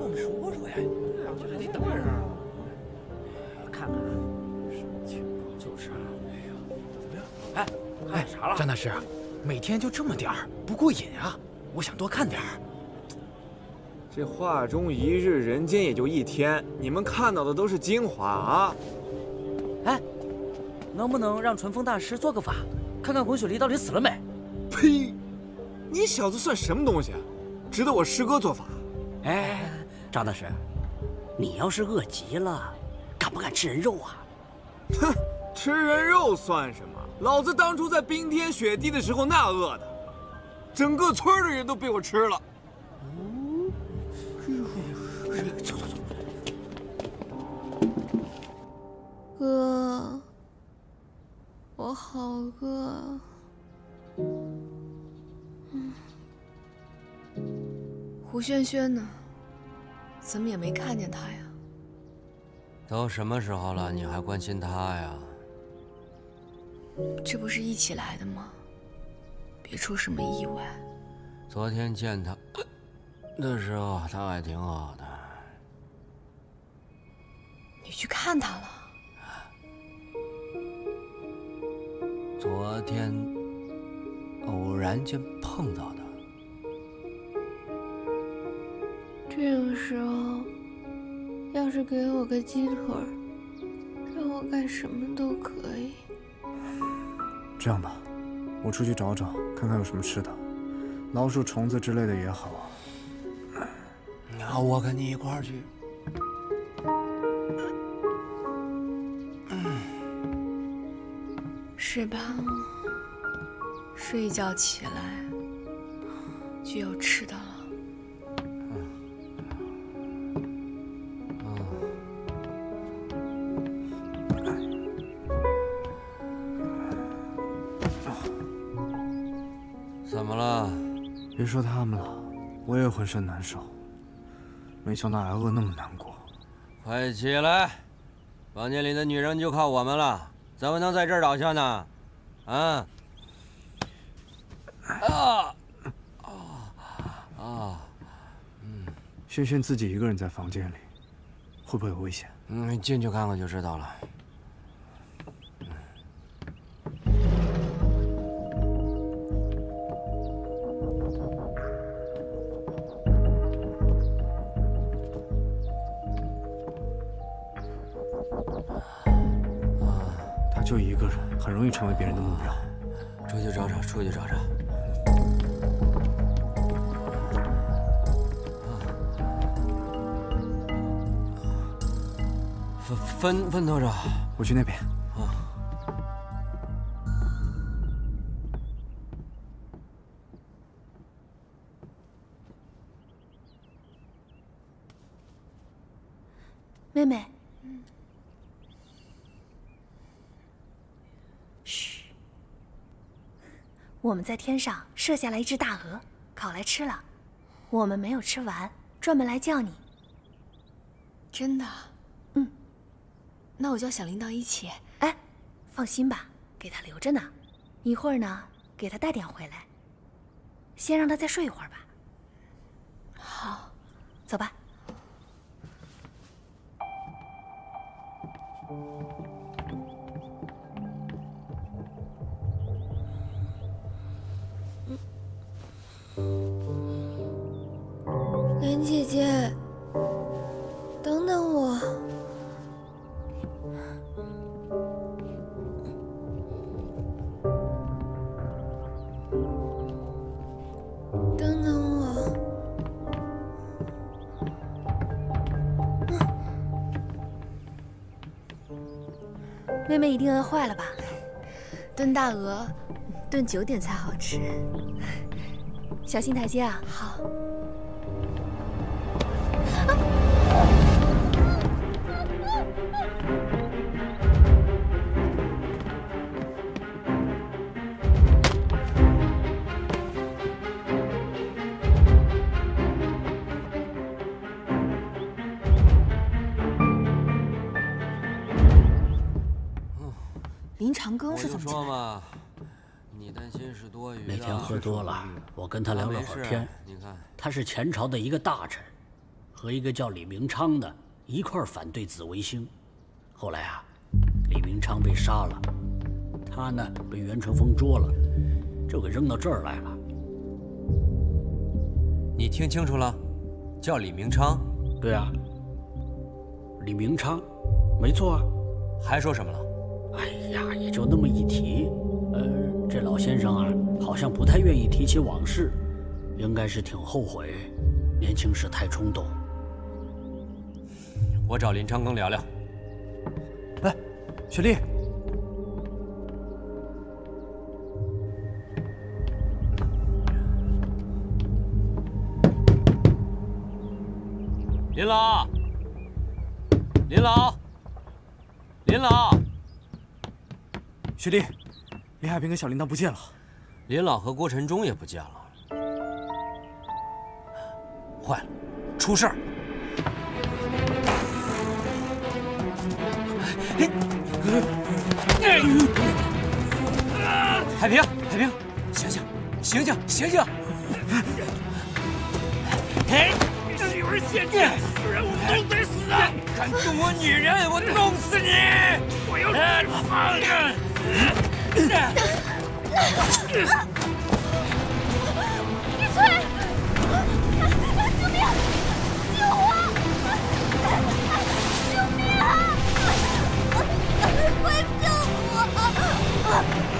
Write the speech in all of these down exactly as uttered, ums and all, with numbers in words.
跟我们说说呀，这还得等着啊。看看什么情况？就是啊。哎呀，怎么样？哎哎，啥了？张大师，每天就这么点儿，不过瘾啊！我想多看点儿。 这画中一日，人间也就一天，你们看到的都是精华啊！ 哎，能不能让纯风大师做个法，看看滚雪梨到底死了没？ 呸！你小子算什么东西，值得我师哥做法？ 哎，张大师，你要是饿极了，敢不敢吃人肉啊？ 哼，吃人肉算什么？老子当初在冰天雪地的时候那饿的，整个村的人都被我吃了。 走走走。 哥，我好饿。嗯，胡轩轩呢？怎么也没看见他呀？ 都什么时候了，你还关心他呀？ 这不是一起来的吗？别出什么意外。 昨天见他的时候，他还挺好的。 你去看他了？ 昨天偶然间碰到的。 这个时候，要是给我个鸡腿，让我干什么都可以。 这样吧，我出去找找，看看有什么吃的，老鼠、虫子之类的也好。 那我跟你一块儿去。 是吧？睡一觉起来就有吃的了。 怎么了？ 别说他们了，我也浑身难受。没想到挨饿那么难过。 快起来！房间里的女人就靠我们了，怎么能在这儿倒下呢？啊！啊！啊！啊！嗯， 轩轩自己一个人在房间里，会不会有危险？ 嗯，进去看看就知道了。 他就一个人，很容易成为别人的目标。 出去找找，出去找找。分分分头找， 我去那边。 啊。 妹妹。嘘，我们在天上射下来一只大鹅，烤来吃了，我们没有吃完，专门来叫你。 真的？ 嗯。 那我叫小铃铛一起。 哎，放心吧，给他留着呢。一会儿呢，给他带点回来。先让他再睡一会儿吧。 好， 走吧。 莲姐姐，等等我。等等我。 妹妹一定饿坏了吧？ 炖大鹅，炖久点才好吃。 小心台阶啊！ 好。林长庚是怎么说嘛？你担心是多余的。 那天喝多了，我跟他聊了会儿天。 你看， 他是前朝的一个大臣， 和一个叫李明昌的一块反对紫微星。后来啊，李明昌被杀了，他呢被袁春风捉了，就给扔到这儿来了。 你听清楚了，叫李明昌？ 对啊，李明昌，没错啊。 还说什么了？ 哎呀，也就那么一提。呃，这老先生啊，好像不太愿意提起往事，应该是挺后悔，年轻时太冲动。 我找林长庚聊聊。 来，雪莉。 林老，林老，林老， 雪莉，林海平跟小铃铛不见了， 林老和郭晨忠也不见了。坏了，出事儿！海平，海平，醒醒，醒醒，醒醒！哎！媳妇儿现在死人，我都得死啊！敢动我女人，我弄死你！我要吃饭了！ 玉翠，救命！救我！救命啊！快救我！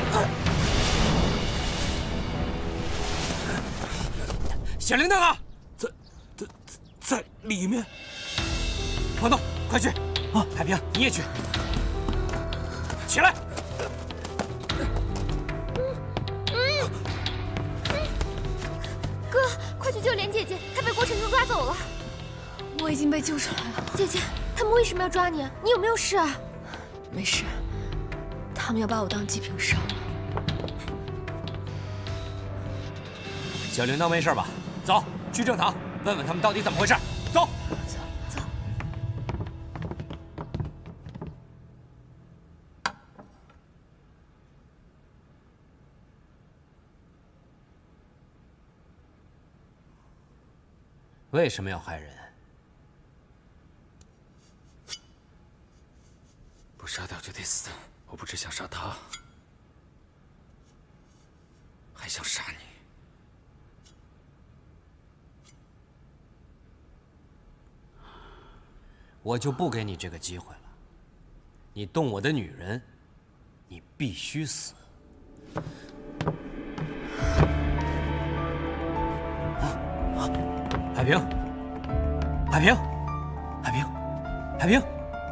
小铃铛呢？ 在在在里面。 房东，快去！啊，海平，你也去。起来！ 哥，快去救莲姐姐，她被郭晨忠抓走了。 我已经被救出来了。 姐姐，他们为什么要抓你？你有没有事啊？ 没事，他们要把我当祭品烧了。 小铃铛没事吧？走，去正堂问问他们到底怎么回事。走， 走走。 为什么要害人？ 不杀掉就得死。我不只想杀他，还想杀你。 我就不给你这个机会了。你动我的女人，你必须死。啊啊！海平，海平，海平，海平。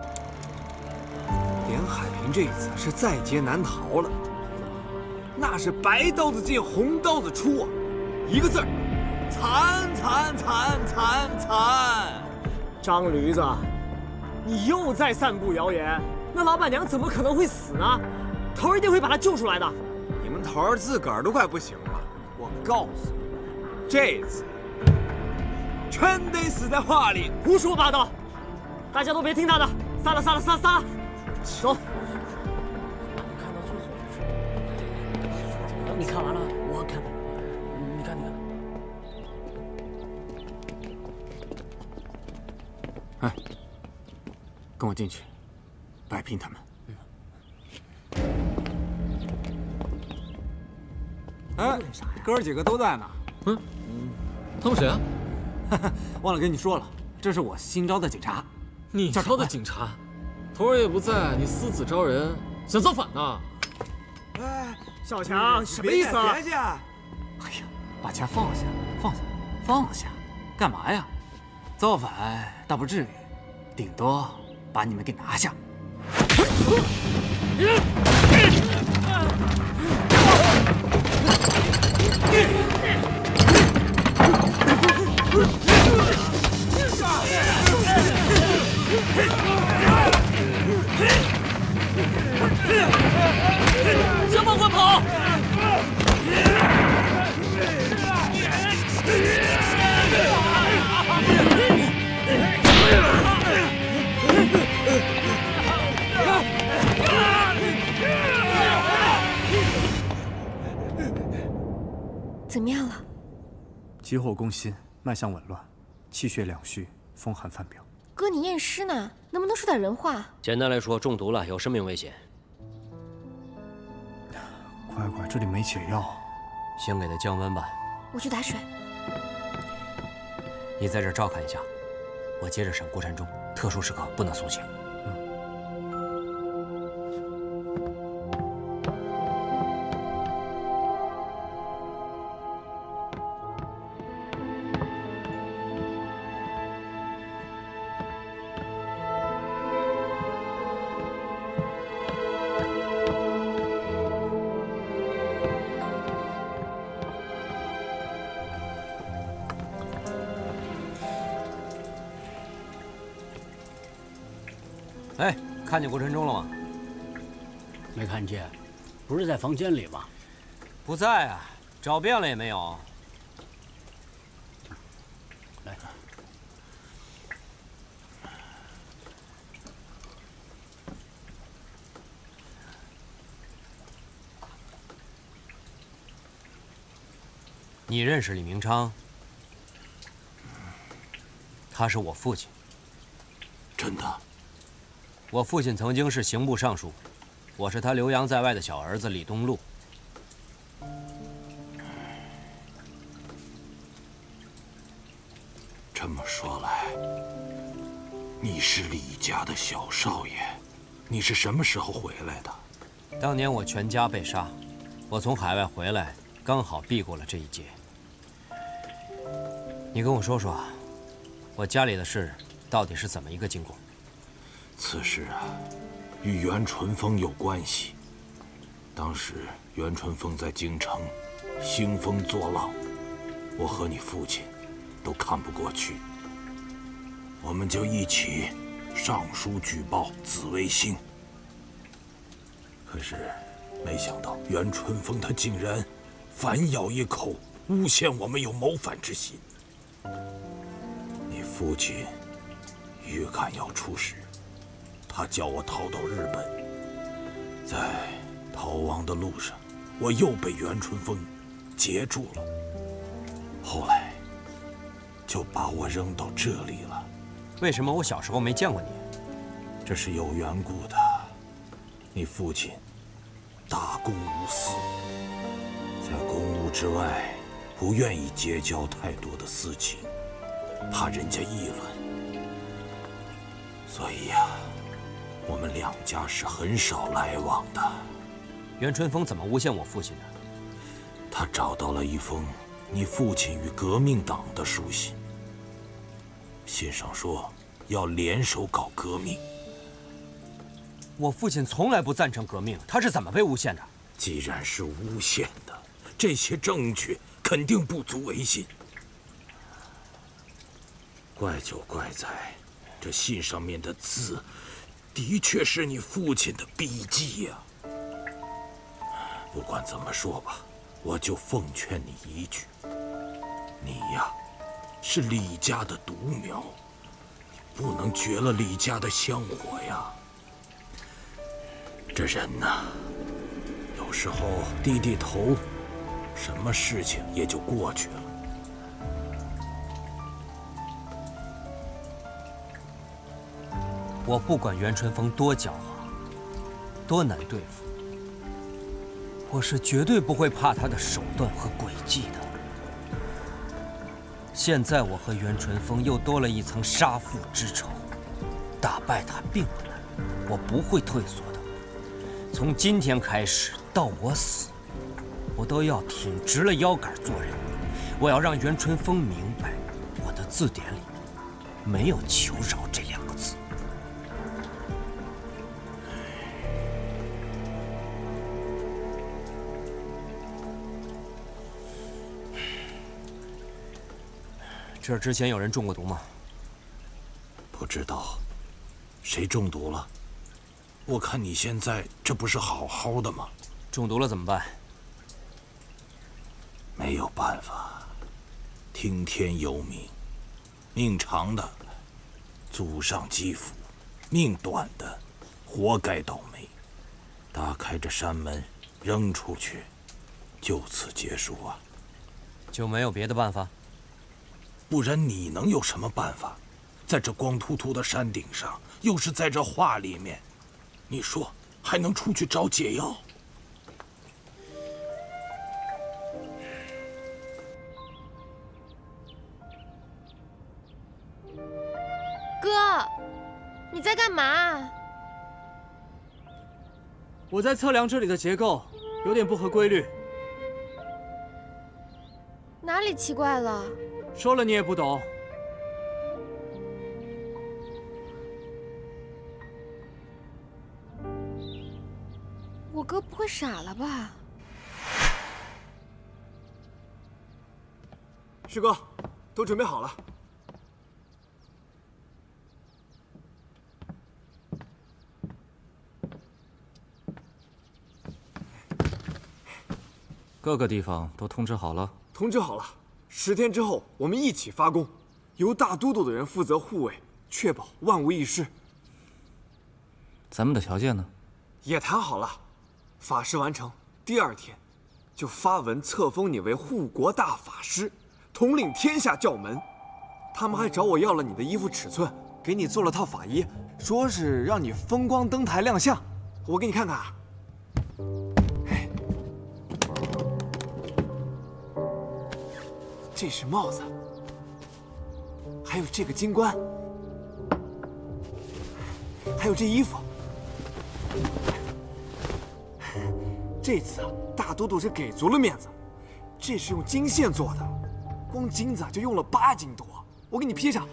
连海平这一次是在劫难逃了，那是白刀子进红刀子出啊！一个字儿，惨惨惨惨惨！ 张驴子，你又在散布谣言，那老板娘怎么可能会死呢？头儿一定会把她救出来的。 你们头儿自个儿都快不行了，我告诉你们，这次全得死在画里！ 胡说八道！大家都别听他的，散了散了散了散了，走。 看到最后就是，你看完了，我看，你看你看。哎，跟我进去，摆平他们。哎，哥儿几个都在呢。 嗯，他们谁啊？ 忘了跟你说了，这是我新招的警察。 你招的警察，头儿也不在，你私自招人，想造反呢？ 哎，小强，什么意思啊？ 别介！哎呀，把钱放下，放下，放下，干嘛呀？造反倒不至于，顶多把你们给拿下。 向报官跑！ 怎么样了？ 急火攻心，脉象紊乱， 气血两虚，风寒犯表。 哥，你验尸呢，能不能说点人话？ 简单来说，中毒了，有生命危险。 乖乖，这里没解药， 先给他降温吧。 我去打水。 你在这儿照看一下，我接着审顾晨忠，特殊时刻不能松懈。 哎，看见顾晨忠了吗？ 没看见，不是在房间里吗？ 不在啊，找遍了也没有。 来， 你认识李明昌？他是我父亲。 真的？ 我父亲曾经是刑部尚书，我是他留洋在外的小儿子李东禄。 这么说来，你是李家的小少爷？你是什么时候回来的？ 当年我全家被杀，我从海外回来，刚好避过了这一劫。你跟我说说，我家里的事到底是怎么一个经过？ 此事啊，与袁淳风有关系。当时袁淳风在京城兴风作浪，我和你父亲都看不过去，我们就一起上书举报紫微星。可是没想到袁淳风他竟然反咬一口，诬陷我们有谋反之心。你父亲预感要出事。 他叫我逃到日本，在逃亡的路上，我又被袁淳风截住了。后来就把我扔到这里了。 为什么我小时候没见过你？ 这是有缘故的。你父亲大公无私，在公务之外不愿意结交太多的私情，怕人家议论，所以呀、啊。 我们两家是很少来往的。 袁淳风怎么诬陷我父亲的？ 他找到了一封你父亲与革命党的书信，信上说要联手搞革命。 我父亲从来不赞成革命，他是怎么被诬陷的？ 既然是诬陷的，这些证据肯定不足为信。怪就怪在这信上面的字。 的确是你父亲的笔迹呀。不管怎么说吧，我就奉劝你一句：你呀，是李家的独苗，你不能绝了李家的香火呀。这人呐，有时候低低头，什么事情也就过去了。 我不管袁淳风多狡猾，多难对付，我是绝对不会怕他的手段和诡计的。现在我和袁淳风又多了一层杀父之仇，打败他并不难，我不会退缩的。从今天开始到我死，我都要挺直了腰杆做人。我要让袁淳风明白，我的字典里没有求饶这两个字。 这儿之前有人中过毒吗？ 不知道，谁中毒了？我看你现在这不是好好的吗？ 中毒了怎么办？ 没有办法，听天由命。命长的，祖上积福；命短的，活该倒霉。打开这山门，扔出去，就此结束啊！ 就没有别的办法？ 不然你能有什么办法？在这光秃秃的山顶上，又是在这画里面，你说还能出去找解药？ 哥，你在干嘛？ 我在测量这里的结构，有点不合规律。 哪里奇怪了？ 说了你也不懂。 我哥不会傻了吧？ 师哥，都准备好了。 各个地方都通知好了。 通知好了，十天之后我们一起发工，由大都督的人负责护卫，确保万无一失。 咱们的条件呢？ 也谈好了，法事完成第二天，就发文册封你为护国大法师，统领天下教门。他们还找我要了你的衣服尺寸，给你做了套法衣，说是让你风光登台亮相。我给你看看啊。这是帽子，还有这个金冠，还有这衣服。这次啊，大都督是给足了面子，这是用金线做的，光金子就用了八斤多。我给你披上。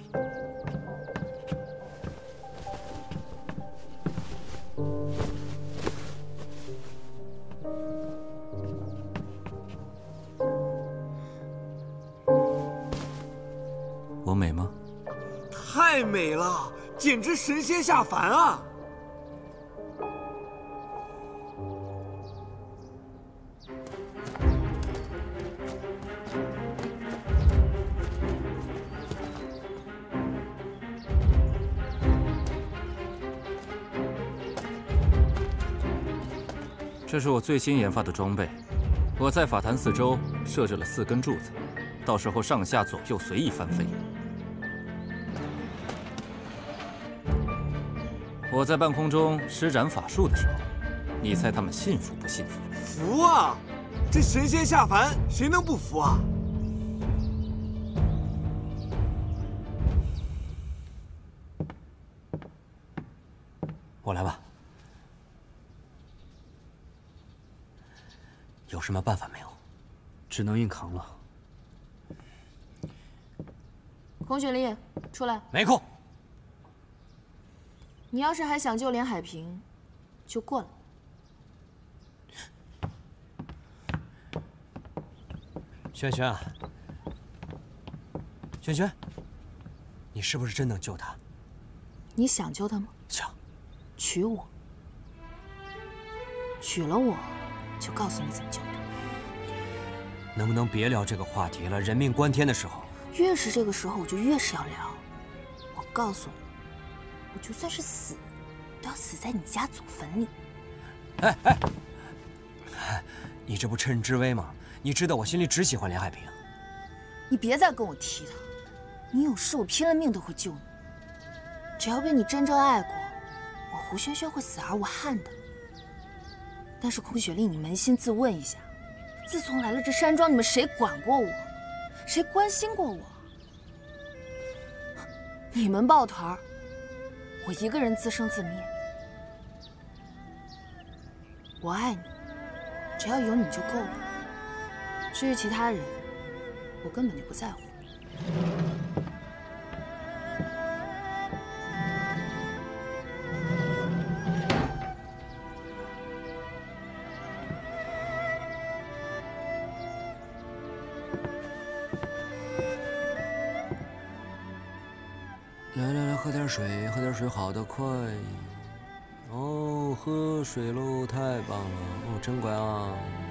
我美吗？ 太美了，简直神仙下凡啊！ 这是我最新研发的装备，我在法坛四周设置了四根柱子，到时候上下左右随意翻飞。我在半空中施展法术的时候，你猜他们信服不信服？ 服啊！这神仙下凡，谁能不服啊？ 我来吧。有什么办法没有？ 只能硬扛了。 孔雪莉，出来。 没空。 你要是还想救连海平，就过来。 轩轩啊，轩轩，你是不是真能救他？ 你想救他吗？ 想。 娶我。娶了我，就告诉你怎么救他。 能不能别聊这个话题了？人命关天的时候， 越是这个时候，我就越是要聊。我告诉你，我就算是死，都要死在你家祖坟里。 哎哎，你这不趁人之危吗？你知道我心里只喜欢连海平。 你别再跟我提他，你有事我拼了命都会救你。只要被你真正爱过，我胡轩轩会死而无憾的。但是孔雪莉，你扪心自问一下，自从来了这山庄，你们谁管过我？谁关心过我？你们抱团，我一个人自生自灭。我爱你，只要有你就够了。至于其他人，我根本就不在乎。 来来来，喝点水，喝点水，好得快。哦，喝水喽，太棒了！哦，真乖啊。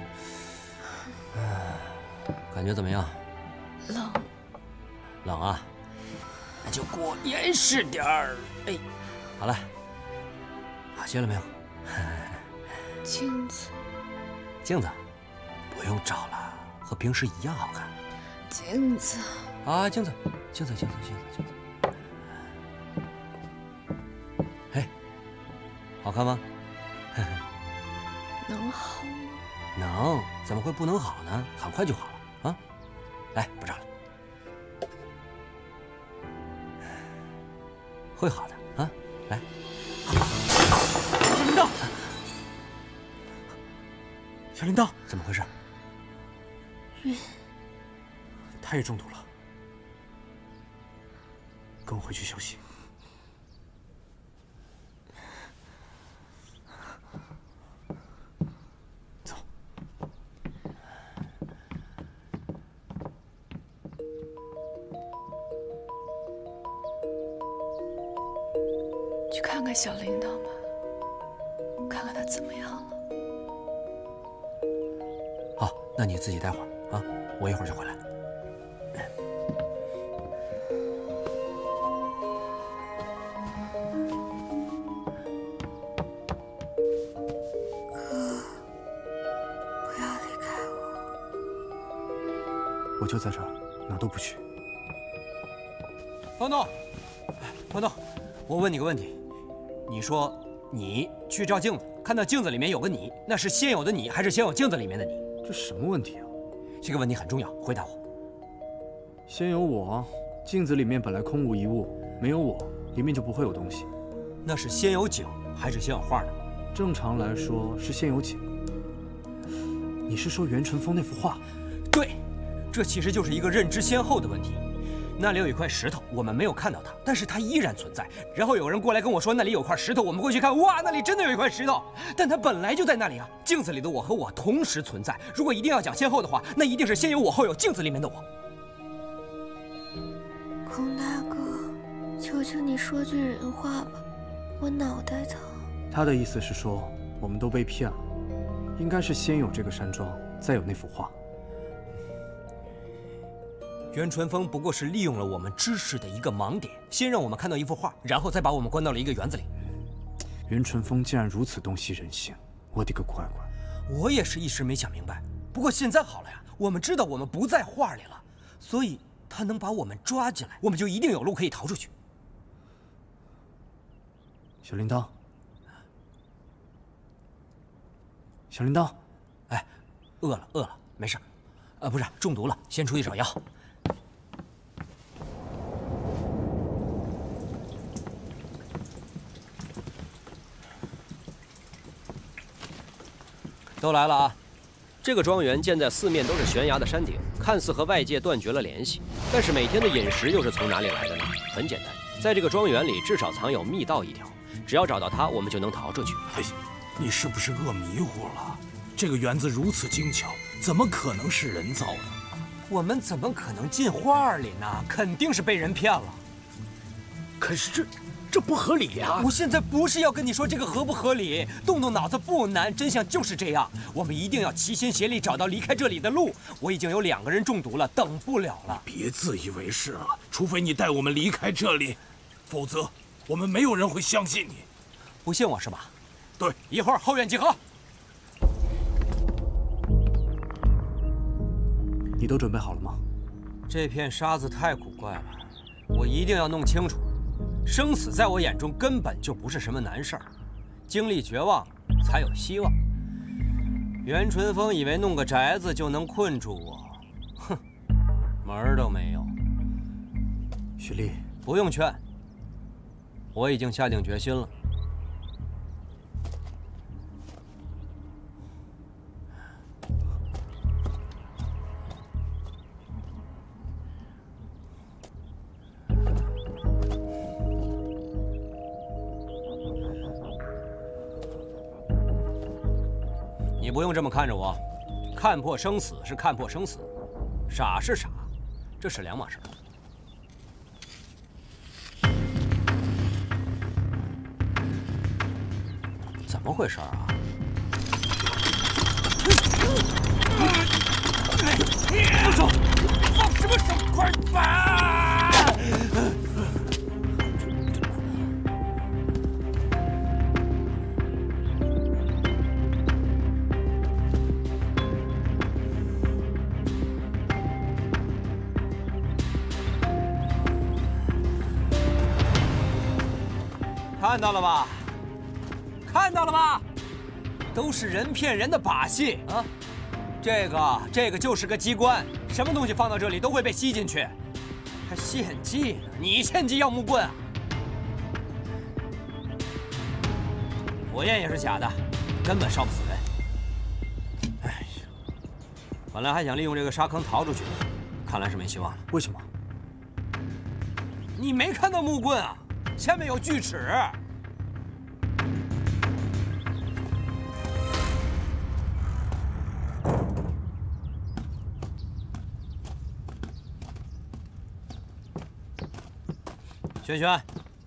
哎，感觉怎么样？ 冷。 冷啊？那就给我严实点儿。哎，好了，好些了没有？ 镜子。 镜子，不用找了，和平时一样好看。 镜子。 啊，镜子，镜子，镜子，镜子，镜子。哎，好看吗？ 能好吗？ 能，怎么会不能好呢？很快就好了啊！来，不照了，会好的啊！来， 小铃铛，小铃铛， 怎么回事？ 晕， 他也中毒了，跟我回去休息。 去看看小铃铛吧，看看他怎么样了。 好，那你自己待会儿啊，我一会儿就回来。 哥，不要离开我。 我就在这儿，哪都不去。 方东，方东，我问你个问题。你说你去照镜子，看到镜子里面有个你，那是现有的你，还是现有镜子里面的你？ 这什么问题啊？ 这个问题很重要，回答我。 先有我，镜子里面本来空无一物，没有我，里面就不会有东西。 那是先有景还是先有画呢？ 正常来说是先有景。你是说袁淳风那幅画？ 对，这其实就是一个认知先后的问题。那里有一块石头，我们没有看到它，但是它依然存在。然后有人过来跟我说那里有块石头，我们过去看，哇，那里真的有一块石头，但它本来就在那里啊。镜子里的我和我同时存在。如果一定要讲先后的话，那一定是先有我，后有镜子里面的我。 孔大哥，求求你说句人话吧，我脑袋疼。 他的意思是说，我们都被骗了，应该是先有这个山庄，再有那幅画。 袁淳风不过是利用了我们知识的一个盲点，先让我们看到一幅画，然后再把我们关到了一个园子里。 袁淳风竟然如此洞悉人性，我的个乖乖！ 我也是一时没想明白。不过现在好了呀，我们知道我们不在画里了，所以他能把我们抓进来，我们就一定有路可以逃出去。 小铃铛，小铃铛， 哎，饿了，饿了，没事。呃，不是中毒了，先出去找药。 都来了啊！这个庄园建在四面都是悬崖的山顶，看似和外界断绝了联系，但是每天的饮食又是从哪里来的呢？很简单，在这个庄园里至少藏有密道一条，只要找到它，我们就能逃出去。 哎，你是不是饿迷糊了？这个园子如此精巧，怎么可能是人造的？ 我们怎么可能进画里呢？肯定是被人骗了。 可是这这不合理呀！ 我现在不是要跟你说这个合不合理，动动脑子不难，真相就是这样。我们一定要齐心协力找到离开这里的路。我已经有两个人中毒了，等不了了。 别自以为是了，除非你带我们离开这里，否则我们没有人会相信你。 不信我是吧？ 对， 一会儿后院集合。 你都准备好了吗？ 这片沙子太古怪了，我一定要弄清楚。生死在我眼中根本就不是什么难事儿，经历绝望才有希望。袁淳风以为弄个宅子就能困住我，哼，门儿都没有。 雪莉， 不用劝，我已经下定决心了。你不用这么看着我，看破生死是看破生死，傻是傻，这是两码事。怎么回事啊？ 放手！放什么手？快跑！ 看到了吧？看到了吧？都是人骗人的把戏啊！这个这个就是个机关，什么东西放到这里都会被吸进去。还献祭呢？你献祭要木棍啊？火焰也是假的，根本烧不死人。哎呀，本来还想利用这个沙坑逃出去，看来是没希望了。 为什么？ 你没看到木棍啊？下面有锯齿。轩轩，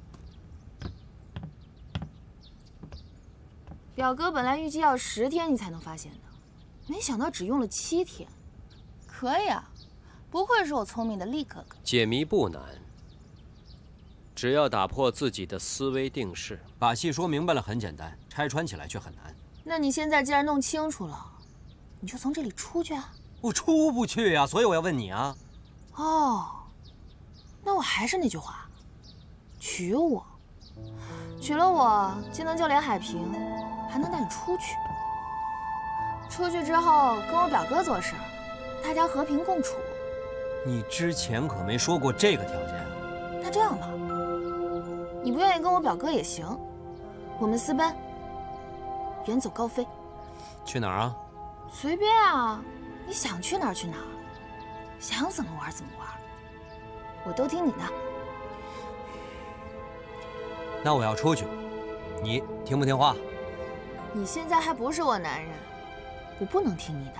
表哥本来预计要十天你才能发现的，没想到只用了七天。可以啊，不愧是我聪明的力哥哥。 解谜不难，只要打破自己的思维定式。 把戏说明白了很简单，拆穿起来却很难。 那你现在既然弄清楚了，你就从这里出去啊！ 我出不去呀、啊，所以我要问你啊。 哦，那我还是那句话。娶我，娶了我，既能救连海平，还能带你出去。出去之后跟我表哥做事，大家和平共处。 你之前可没说过这个条件啊。 那这样吧，你不愿意跟我表哥也行，我们私奔，远走高飞。 去哪儿啊？ 随便啊，你想去哪儿去哪儿，想怎么玩怎么玩，我都听你的。 那我要出去，你听不听话？ 你现在还不是我男人，我不能听你的。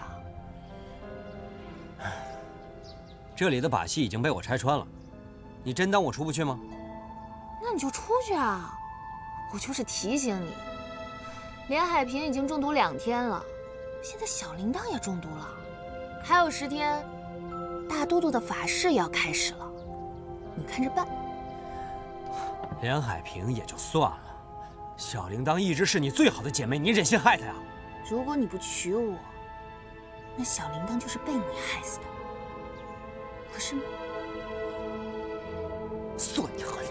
这里的把戏已经被我拆穿了，你真当我出不去吗？ 那你就出去啊！我就是提醒你，连海平已经中毒两天了，现在小铃铛也中毒了，还有十天，大都督的法事也要开始了，你看着办。 连海平也就算了，小铃铛一直是你最好的姐妹，你忍心害她呀？ 如果你不娶我，那小铃铛就是被你害死的，可是吗？ 算你狠！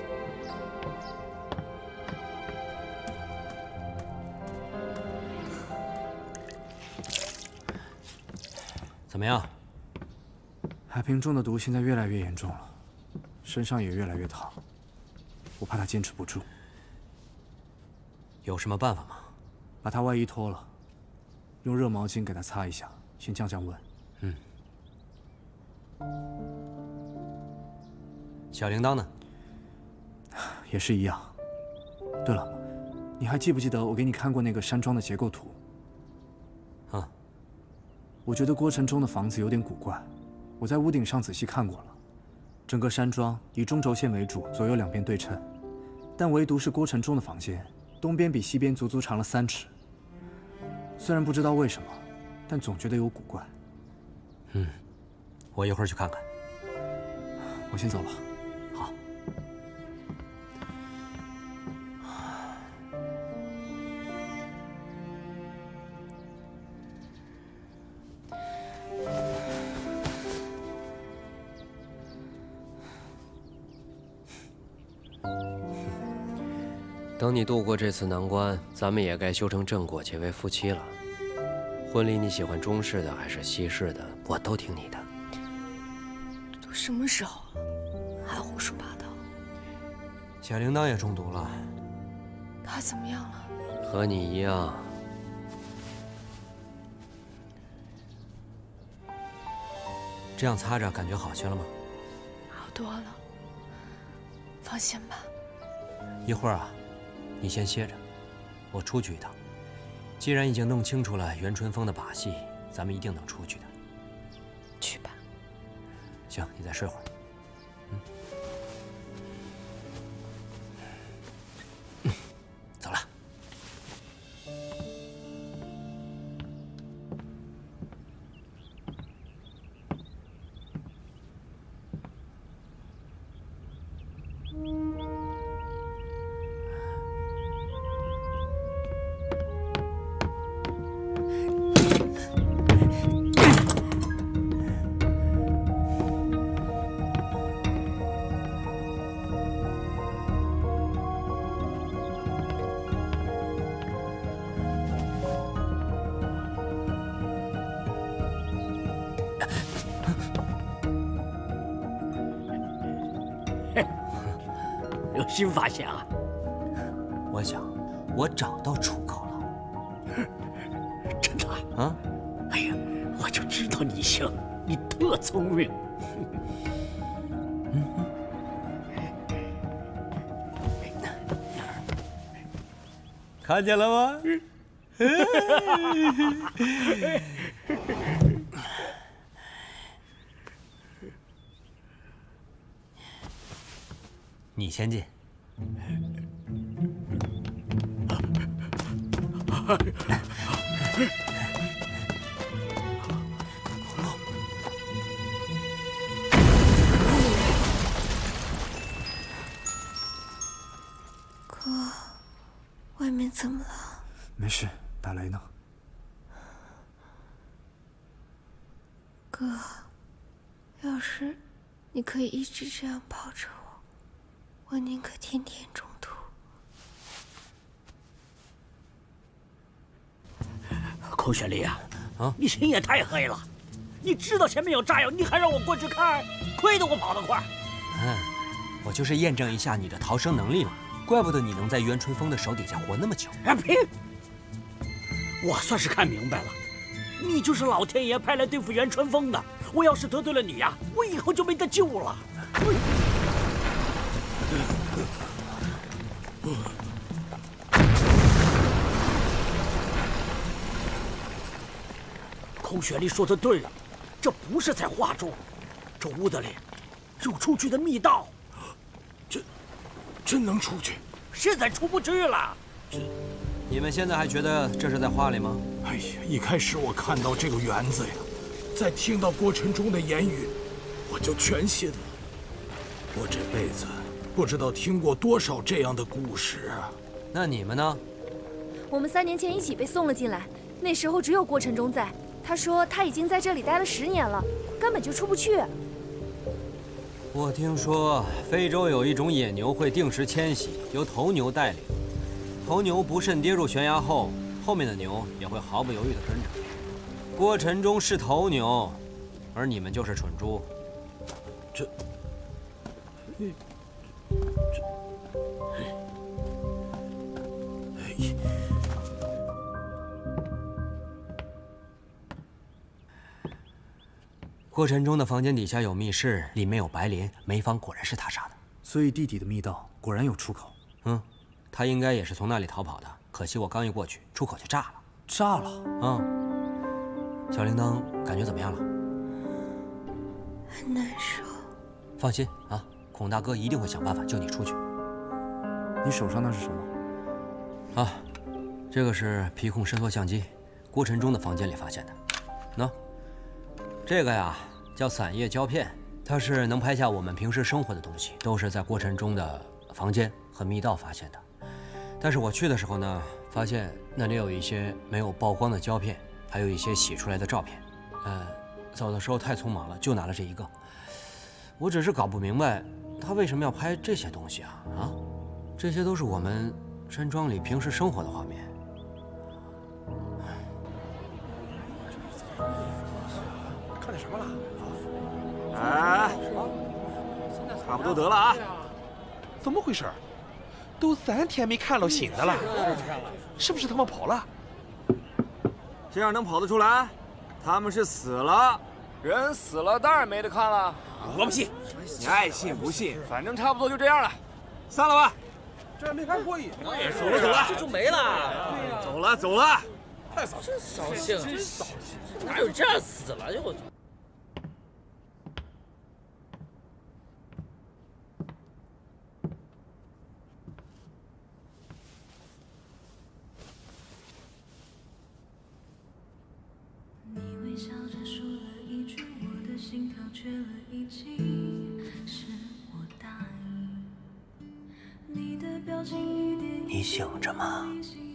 怎么样？ 海平中的毒现在越来越严重了，身上也越来越烫。我怕他坚持不住。 有什么办法吗？ 把他外衣脱了，用热毛巾给他擦一下，先降降温。 嗯。小铃铛呢？ 也是一样。对了，你还记不记得我给你看过那个山庄的结构图？ 啊。 我觉得郭城中的房子有点古怪，我在屋顶上仔细看过了。整个山庄以中轴线为主，左右两边对称，但唯独是郭城中的房间，东边比西边足足长了三尺。虽然不知道为什么，但总觉得有古怪。 嗯，我一会儿去看看。 我先走了。 好。 等你度过这次难关，咱们也该修成正果，结为夫妻了。婚礼你喜欢中式的还是西式的，我都听你的。 都什么时候了，还胡说八道？ 小铃铛也中毒了。 他怎么样了？ 和你一样。 这样擦着感觉好些了吗？ 好多了，放心吧。 一会儿啊，你先歇着，我出去一趟。既然已经弄清楚了袁春风的把戏，咱们一定能出去的。 去吧。 行，你再睡会儿。嗯。嗯，走了。 新发现啊！ 我想，我找到出口了。 真的啊？ 哎呀，我就知道你行，你特聪明。 嗯。看见了吗？你先进。 哥，外面怎么了？ 没事，打雷呢。 哥，要是你可以一直这样抱着我，我宁可天天中毒。 孔雪梨啊， 啊， 你心也太黑了！你知道前面有炸药，你还让我过去看，亏得我跑得快。 嗯，我就是验证一下你的逃生能力嘛。怪不得你能在袁春风的手底下活那么久。 啊呸！我算是看明白了，你就是老天爷派来对付袁春风的。我要是得罪了你呀，我以后就没得救了。孔雪梨说的对了，这不是在画中，这屋子里有出去的密道。 这真能出去？ 现在出不去了。 这， 你们现在还觉得这是在画里吗？ 哎呀，一开始我看到这个园子呀，再听到郭晨忠的言语，我就全信了。我这辈子不知道听过多少这样的故事啊。 那你们呢？ 我们三年前一起被送了进来，那时候只有郭晨忠在。他说他已经在这里待了十年了，根本就出不去。 我听说非洲有一种野牛会定时迁徙，由头牛带领。头牛不慎跌入悬崖后，后面的牛也会毫不犹豫地跟着。郭晨忠是头牛，而你们就是蠢猪。 这，这，哎。 郭晨忠的房间底下有密室，里面有白磷，梅芳果然是他杀的。 所以地底的密道果然有出口。 嗯，他应该也是从那里逃跑的。可惜我刚一过去，出口就炸了。 炸了？ 嗯。小铃铛感觉怎么样了？ 很难受。 放心啊，孔大哥一定会想办法救你出去。 你手上那是什么？啊，这个是皮控伸缩相机，郭晨忠的房间里发现的。喏。这个呀叫散叶胶片，它是能拍下我们平时生活的东西，都是在郭晨忠的房间和密道发现的。但是我去的时候呢，发现那里有一些没有曝光的胶片，还有一些洗出来的照片。呃，走的时候太匆忙了，就拿了这一个。我只是搞不明白，他为什么要拍这些东西啊？啊，这些都是我们山庄里平时生活的画面。 看见什么了？ 哎，差不多得了啊！ 怎么回事？都三天没看到新的了，是不是他们跑了？ 这样能跑得出来？他们是死了，人死了当然没得看了。 我不信， 你爱信不信，反正差不多就这样了，散了吧。 这没拍过瘾， 走了走了， 这就没了。 走了走了， 太扫兴，真扫兴，真扫兴，哪有这样死了就？ 笑着说了一句，我的心跳缺了一击，是我大意。你的表情一点一滴， 你醒着吗？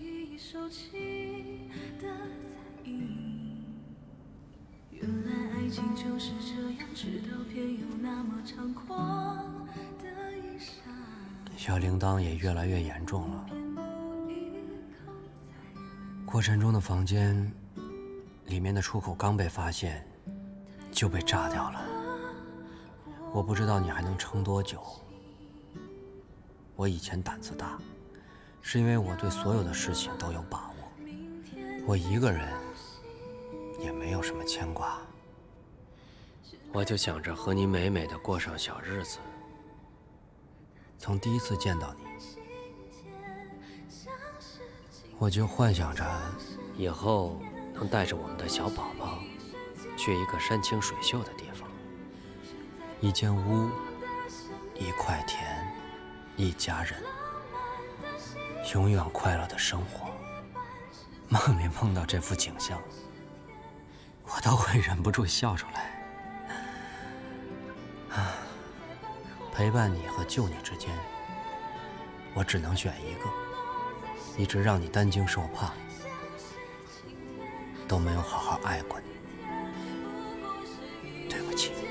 原来爱情就是这样，直到偏又那么猖狂的一刹。 小铃铛也越来越严重了。郭晨忠的房间里面的出口刚被发现，就被炸掉了。我不知道你还能撑多久。 我以前胆子大，是因为我对所有的事情都有把握。我一个人也没有什么牵挂， 我就想着和你美美的过上小日子。 从第一次见到你，我就幻想着以后能带着我们的小宝宝去一个山清水秀的地方， 一间屋，一块田，一家人，永远快乐的生活。梦里梦到这幅景象，我都会忍不住笑出来。啊，陪伴你和救你之间，我只能选一个。一直让你担惊受怕，都没有好好爱过你，对不起。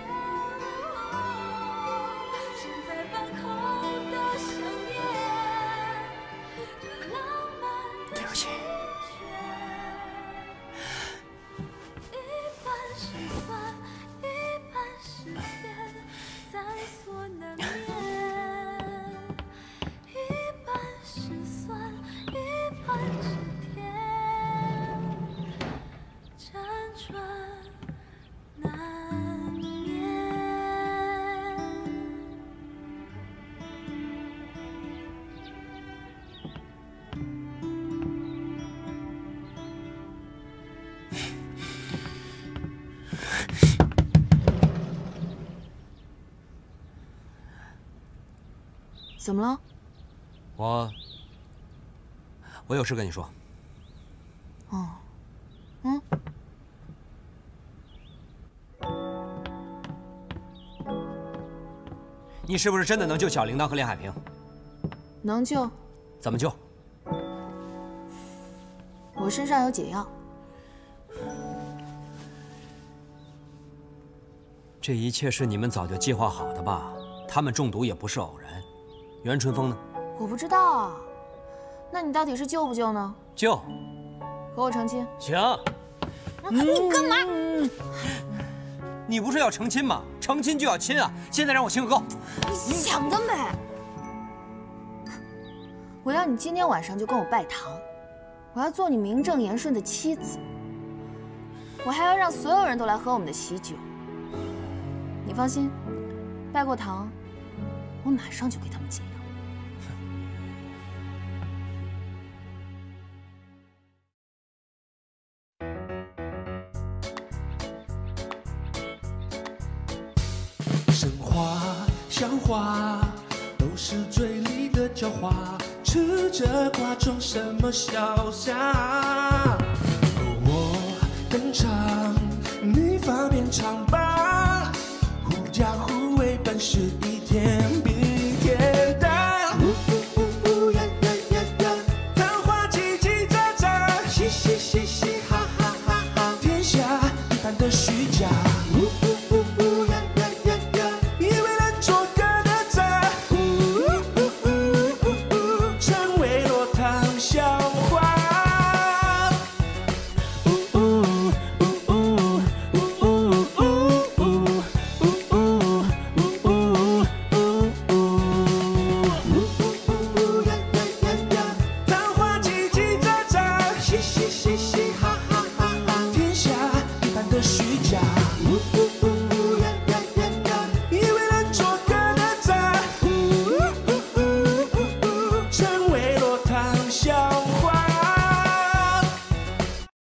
对不起。 怎么了？ 我我有事跟你说。 哦，嗯。 你是不是真的能救小铃铛和连海平？ 能救。 怎么救？ 我身上有解药。 这一切是你们早就计划好的吧？他们中毒也不是偶然。袁春风呢？ 我不知道啊。那你到底是救不救呢？ 救。 和我成亲。 行。 你干嘛？ 你不是要成亲吗？成亲就要亲啊！现在让我亲个够。 你想得美！我要你今天晚上就跟我拜堂，我要做你名正言顺的妻子。我还要让所有人都来喝我们的喜酒。你放心，拜过堂，我马上就给他们解药。 神话、笑话，都是嘴里的狡猾，吃着瓜装什么潇洒？